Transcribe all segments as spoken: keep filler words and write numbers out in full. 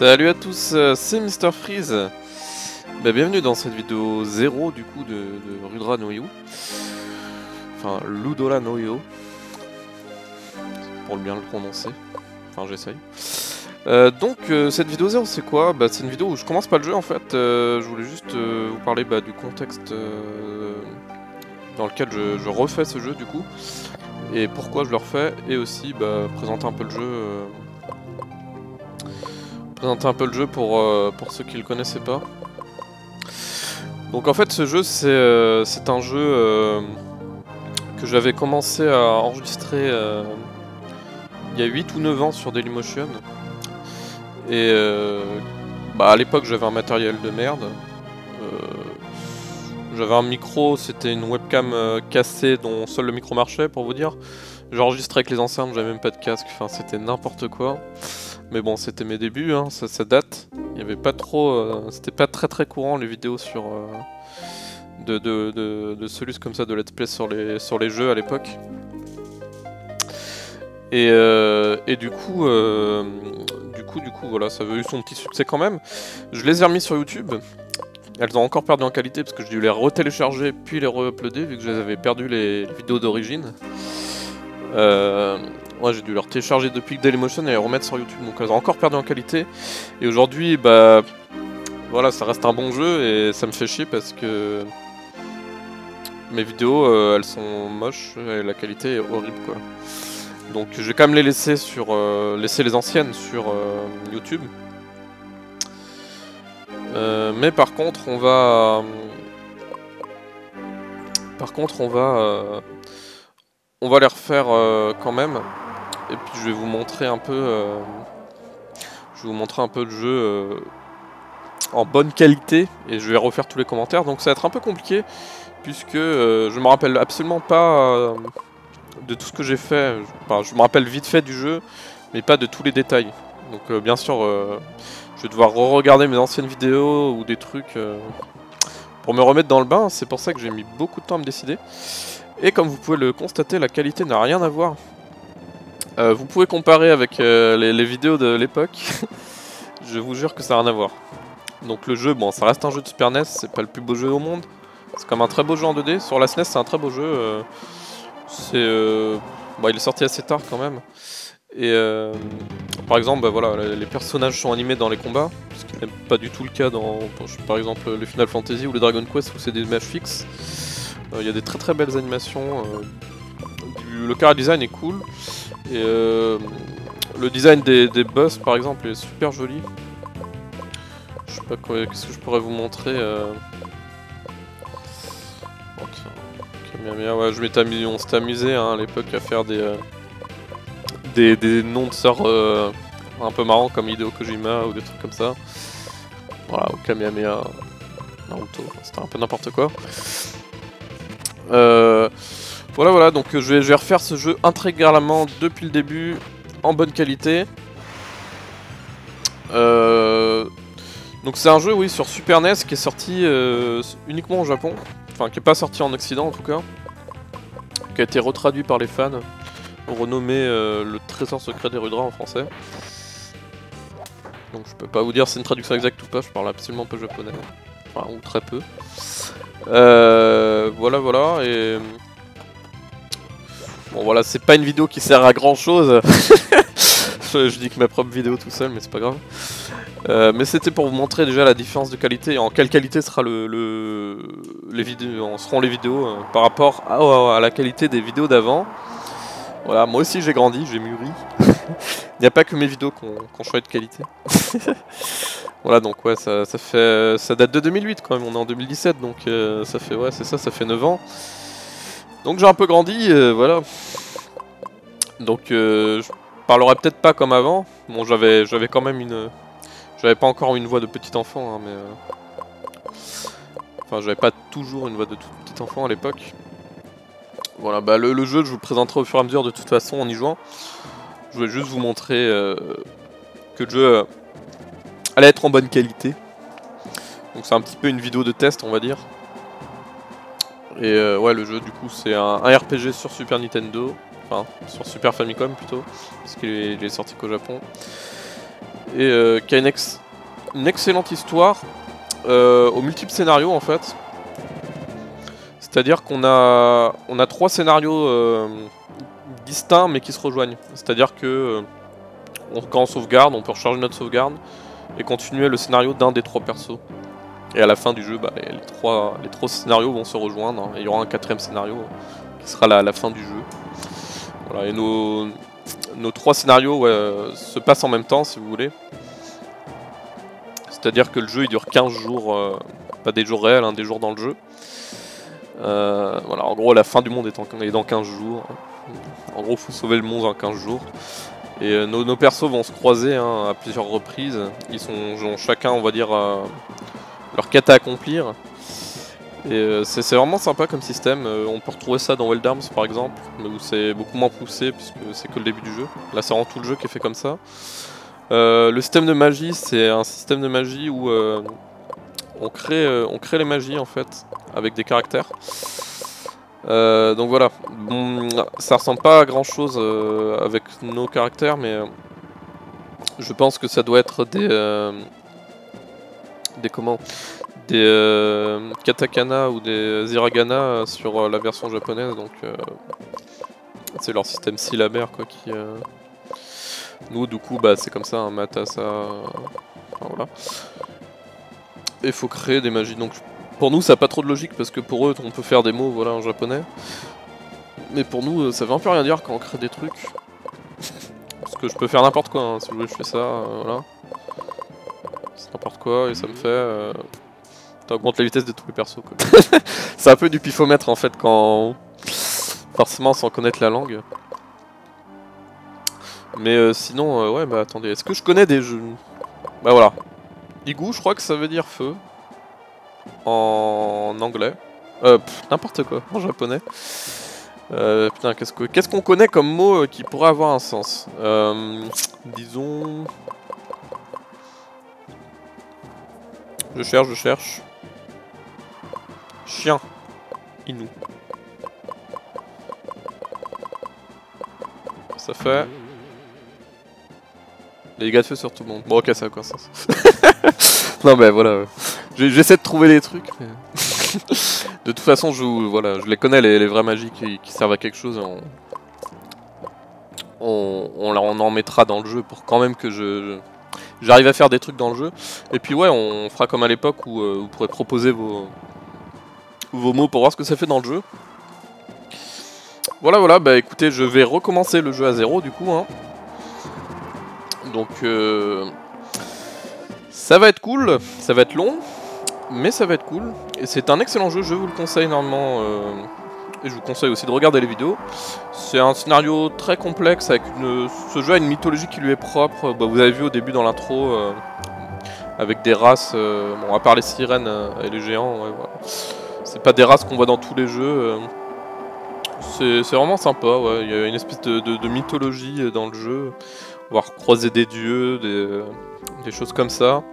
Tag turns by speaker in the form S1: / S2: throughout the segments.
S1: Salut à tous, euh, c'est Mister Freeze. Bah, bienvenue dans cette vidéo zéro du coup de, de Rudra no Yu. Enfin, Ludola no Yu. Pour le bien le prononcer. Enfin, j'essaye. Euh, donc, euh, cette vidéo zéro, c'est quoi? Bah, c'est une vidéo où je commence pas le jeu en fait. Euh, je voulais juste euh, vous parler bah, du contexte euh, dans lequel je, je refais ce jeu du coup. Et pourquoi je le refais. Et aussi bah, présenter un peu le jeu. Euh, présenter un peu le jeu pour, euh, pour ceux qui le connaissaient pas. Donc en fait ce jeu c'est euh, c'est un jeu euh, que j'avais commencé à enregistrer euh, il y a huit ou neuf ans sur Dailymotion. Et euh, bah à l'époque j'avais un matériel de merde. Euh, j'avais un micro, c'était une webcam euh, cassée dont seul le micro marchait pour vous dire. J'enregistrais avec les enceintes, j'avais même pas de casque, enfin c'était n'importe quoi. Mais bon, c'était mes débuts, hein, ça, ça date. Il y avait pas trop, euh, c'était pas très très courant les vidéos sur euh, de, de, de, de Solus comme ça, de let's play sur les sur les jeux à l'époque. Et, euh, et du coup, euh, du coup, du coup, voilà, ça avait eu son petit succès quand même. Je les ai remis sur YouTube. Elles ont encore perdu en qualité parce que j'ai dû les retélécharger puis les re-uploader vu que je les avais perdu les, les vidéos d'origine. Euh, ouais, j'ai dû leur télécharger depuis Dailymotion et les remettre sur YouTube, donc elles ont encore perdu en qualité. Et aujourd'hui, bah, voilà, ça reste un bon jeu et ça me fait chier parce que mes vidéos, euh, elles sont moches et la qualité est horrible, quoi. Donc je vais quand même les laisser sur, euh, laisser les anciennes sur euh, YouTube. Euh, mais par contre, on va, par contre, on va. Euh... On va les refaire euh, quand même, et puis je vais vous montrer un peu, euh, je vais vous montrer un peu le jeu euh, en bonne qualité, et je vais refaire tous les commentaires. Donc ça va être un peu compliqué, puisque euh, je me rappelle absolument pas euh, de tout ce que j'ai fait. Enfin, je me rappelle vite fait du jeu, mais pas de tous les détails. Donc euh, bien sûr, euh, je vais devoir re-regarder mes anciennes vidéos ou des trucs euh, pour me remettre dans le bain. C'est pour ça que j'ai mis beaucoup de temps à me décider. Et comme vous pouvez le constater, la qualité n'a rien à voir. Euh, vous pouvez comparer avec euh, les, les vidéos de l'époque. Je vous jure que ça n'a rien à voir. Donc le jeu, bon, ça reste un jeu de Super N E S, c'est pas le plus beau jeu au monde. C'est comme un très beau jeu en deux D. Sur la S N E S, c'est un très beau jeu. Euh, c'est, euh, bon, il est sorti assez tard quand même. Et euh, par exemple, bah, voilà, les personnages sont animés dans les combats, ce qui n'est pas du tout le cas dans, par exemple, les Final Fantasy ou les Dragon Quest où c'est des images fixes. Il euh, y a des très très belles animations, euh, du, le chara design est cool, et euh, le design des, des boss par exemple est super joli. Je sais pas quoi, qu'est-ce que je pourrais vous montrer. Euh... Okay. Ouais, je m'étais amusé, on s'était amusé hein, à l'époque à faire des, euh, des, des noms de sorts euh, un peu marrants comme Hideo Kojima ou des trucs comme ça. Voilà, au Kamehameha, Naruto, c'était un peu n'importe quoi. Euh, voilà voilà donc je vais, je vais refaire ce jeu intégralement depuis le début en bonne qualité. Euh, donc c'est un jeu oui sur Super N E S qui est sorti euh, uniquement au Japon, enfin qui est pas sorti en Occident en tout cas, qui a été retraduit par les fans, renommé euh, le Trésor secret des Rudra en français. Donc je peux pas vous dire si c'est une traduction exacte ou pas, je parle absolument pas japonais, enfin ou très peu. Euh, voilà voilà et bon voilà, c'est pas une vidéo qui sert à grand chose. je, je dis que ma propre vidéo tout seul mais c'est pas grave. Euh, mais c'était pour vous montrer déjà la différence de qualité et en quelle qualité sera le, le les vidéos, en seront les vidéos euh, par rapport à, à la qualité des vidéos d'avant. Voilà, moi aussi j'ai grandi, j'ai mûri. Il n'y a pas que mes vidéos qui ont qu'on choisit de qualité. Voilà donc ouais ça, ça fait ça date de deux mille huit quand même, on est en deux mille dix-sept donc euh, ça fait ouais c'est ça, ça fait neuf ans. Donc j'ai un peu grandi, euh, voilà. Donc euh, je parlerai peut-être pas comme avant. Bon j'avais j'avais quand même une. J'avais pas encore une voix de petit enfant hein, mais euh... enfin j'avais pas toujours une voix de tout petit enfant à l'époque. Voilà bah le, le jeu je vous le présenterai au fur et à mesure de toute façon en y jouant. Je vais juste vous montrer euh, que le jeu euh, allait être en bonne qualité. Donc c'est un petit peu une vidéo de test on va dire. Et euh, ouais le jeu du coup c'est un, un R P G sur Super Nintendo. Enfin sur Super Famicom plutôt. Parce qu'il est, est sorti qu'au Japon. et euh, qui a une, ex une excellente histoire euh, aux multiples scénarios en fait. C'est-à-dire qu'on a, on a trois scénarios euh, distincts mais qui se rejoignent. C'est-à-dire que euh, on, quand on sauvegarde, on peut recharger notre sauvegarde et continuer le scénario d'un des trois persos. Et à la fin du jeu, bah, les, trois, les trois scénarios vont se rejoindre, hein, et il y aura un quatrième scénario qui sera la, la fin du jeu. Voilà, et nos, nos trois scénarios ouais, se passent en même temps si vous voulez. C'est-à-dire que le jeu il dure quinze jours, euh, pas des jours réels, hein, des jours dans le jeu. Euh, voilà, en gros la fin du monde est, en, est dans quinze jours. En gros faut sauver le monde en quinze jours. Et euh, nos, nos persos vont se croiser hein, à plusieurs reprises. Ils sont, ont chacun on va dire euh, leur quête à accomplir. Et euh, c'est vraiment sympa comme système. Euh, on peut retrouver ça dans Wild Arms par exemple, où c'est beaucoup moins poussé puisque c'est que le début du jeu. Là c'est vraiment tout le jeu qui est fait comme ça. Euh, le système de magie, c'est un système de magie où euh, on, crée, euh, on crée les magies en fait avec des caractères. Euh, donc voilà, bon, ça ressemble pas à grand chose euh, avec nos caractères, mais euh, je pense que ça doit être des euh, des comment des euh, katakana ou des hiragana sur euh, la version japonaise, donc euh, c'est leur système syllabaire quoi qui. Euh... Nous du coup bah c'est comme ça, hein, matasa, euh... enfin, voilà. Et il faut créer des magies, donc pour nous ça n'a pas trop de logique parce que pour eux on peut faire des mots voilà en japonais. Mais pour nous ça veut un peu rien dire quand on crée des trucs. Parce que je peux faire n'importe quoi, hein. Si vous voulez je fais ça, euh, voilà. C'est n'importe quoi et ça me fait... Euh... Ça augmente la vitesse de tous les persos quoi. C'est un peu du pifomètre en fait quand... Forcément sans connaître la langue. Mais euh, sinon, euh, ouais bah attendez, est-ce que je connais des jeux... Bah voilà. Igu je crois que ça veut dire feu. En anglais. Euh, n'importe quoi, en japonais. Euh, putain, qu'est-ce qu'on qu'est-ce qu'on connaît comme mot euh, qui pourrait avoir un sens euh, disons... Je cherche, je cherche. Chien. Inu. Ça fait... Les dégâts de feu sur tout le monde. Bon ok, ça a aucun sens. Non mais voilà, ouais. J'essaie de trouver des trucs, mais... De toute façon, je, voilà, je les connais, les, les vraies magies qui, qui servent à quelque chose. On, on, on, on en mettra dans le jeu pour quand même que je... J'arrive à faire des trucs dans le jeu. Et puis ouais, on fera comme à l'époque où euh, vous pourrez proposer vos, vos mots pour voir ce que ça fait dans le jeu. Voilà, voilà, bah écoutez, je vais recommencer le jeu à zéro du coup. Hein. Donc euh, ça va être cool, ça va être long, mais ça va être cool. Et c'est un excellent jeu, je vous le conseille énormément. Euh, et je vous conseille aussi de regarder les vidéos. C'est un scénario très complexe, avec une... ce jeu a une mythologie qui lui est propre. Bah, vous avez vu au début dans l'intro, euh, avec des races, euh, bon à part les sirènes euh, et les géants, ouais, voilà. C'est pas des races qu'on voit dans tous les jeux. Euh, c'est vraiment sympa, ouais. Il y a une espèce de, de, de mythologie dans le jeu. On va croiser des dieux, des, des choses comme ça.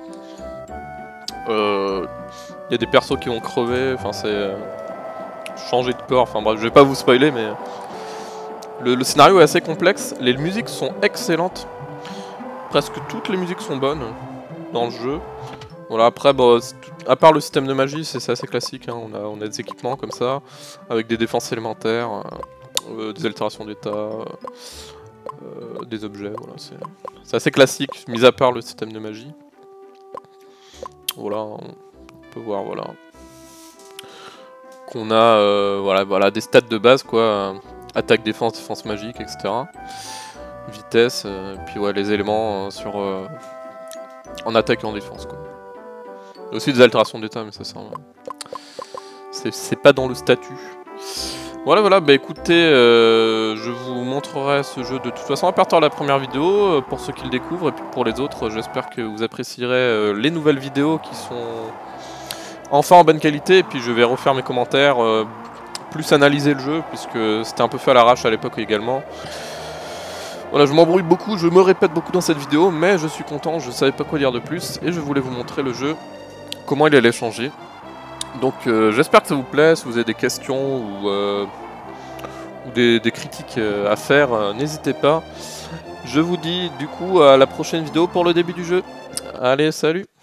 S1: Euh, il y a des persos qui vont crever, enfin c'est... Euh, changer de corps, enfin bref, je vais pas vous spoiler, mais... Le, le scénario est assez complexe, les musiques sont excellentes. Presque toutes les musiques sont bonnes dans le jeu. Voilà, après, bah, à part le système de magie, c'est assez classique, hein. on, a, on a des équipements comme ça, avec des défenses élémentaires, euh, des altérations d'état, euh, des objets, voilà, c'est assez classique, mis à part le système de magie. Voilà, on peut voir, voilà. Qu'on a euh, voilà, voilà, des stats de base, quoi. Euh, attaque, défense, défense magique, et cetera. Vitesse, euh, puis ouais, les éléments euh, sur euh, en attaque et en défense, quoi. Il y a aussi des altérations d'état, mais ça, c'est c'est pas dans le statut. Voilà, voilà, bah écoutez, euh, je vous montrerai ce jeu de toute façon à partir de la première vidéo, euh, pour ceux qui le découvrent, et puis pour les autres, j'espère que vous apprécierez euh, les nouvelles vidéos qui sont enfin en bonne qualité, et puis je vais refaire mes commentaires, euh, plus analyser le jeu, puisque c'était un peu fait à l'arrache à l'époque également. Voilà, je m'embrouille beaucoup, je me répète beaucoup dans cette vidéo, mais je suis content, je savais pas quoi dire de plus, et je voulais vous montrer le jeu, comment il allait changer. Donc euh, j'espère que ça vous plaît, si vous avez des questions ou, euh, ou des, des critiques euh, à faire, euh, n'hésitez pas. Je vous dis du coup à la prochaine vidéo pour le début du jeu. Allez, salut!